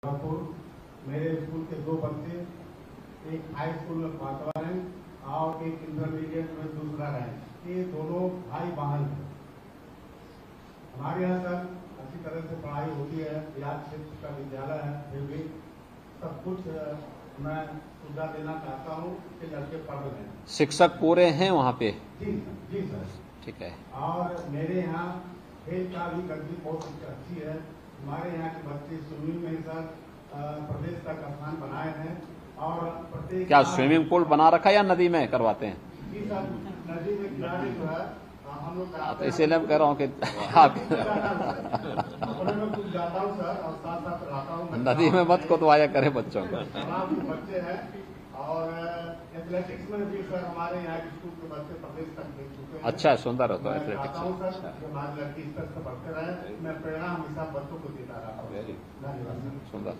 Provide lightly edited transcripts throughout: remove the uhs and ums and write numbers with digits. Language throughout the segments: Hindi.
मेरे स्कूल के 2 बच्चे, एक हाई स्कूल में 5वां रैंक और एक इंटरमीडिएट में 2रा रैंक, ये दोनों भाई बहन हैं। हमारे यहाँ सर अच्छी तरह से पढ़ाई होती है, बिहार क्षेत्र का विद्यालय है, फिर भी सब कुछ मैं सुविधा देना चाहता हूँ कि लड़के पढ़ रहे हैं। शिक्षक पूरे हैं वहाँ पे? जी सर। ठीक है। और मेरे यहाँ खेल का भी गति बहुत अच्छी है। हमारे यहाँ के बच्चे स्विमिंग में सर प्रदेश का स्थान बनाए हैं और प्रत्येक क्या स्विमिंग पूल बना रखा है या नदी में करवाते हैं? जी सर, नदी में किनारे जो है हम लोग तो इसीलिए मैं कह रहा हूँ कि आप अपने में कुछ जाता हूँ सर और साथ साथ रहता हूँ। नदी में मत कुदवाया करे बच्चों को। बच्चे हैं और एथलेटिक्स में भी सर हमारे यहाँ स्कूल के बच्चे प्रदेश तक खेल चुके हैं। अच्छा, सुंदर होता है सर एथलेटिक्स। हमारे लड़की स्तर से बढ़ते रहे, मैं प्रेरणा हमेशा बच्चों को देता रहा हूँ। धन्यवाद। सुंदर।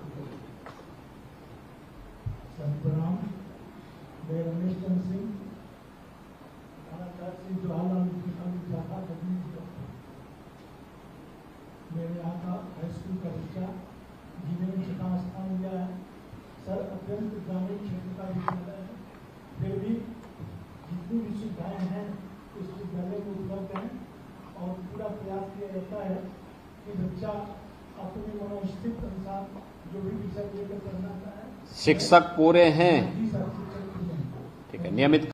प्रणाम, मैं रमेश चंद्र सिंह, जवाहरलाल शाखा मेरे यहाँ का हाई स्कूल का बच्चा जिन्होंने 6वां स्थान लिया है। सर अत्यंत ग्रामीण क्षेत्र का विद्यालय है, फिर भी जितनी भी सुविधाएं हैं इस विद्यालय में उपलब्ध हैं और पूरा प्रयास किया जाता है कि बच्चा अपने मनोस्थित अनुसार जो भी विषय लेकर पढ़ना चाहे। शिक्षक पूरे हैं? जी सर, ठीक है। नियमित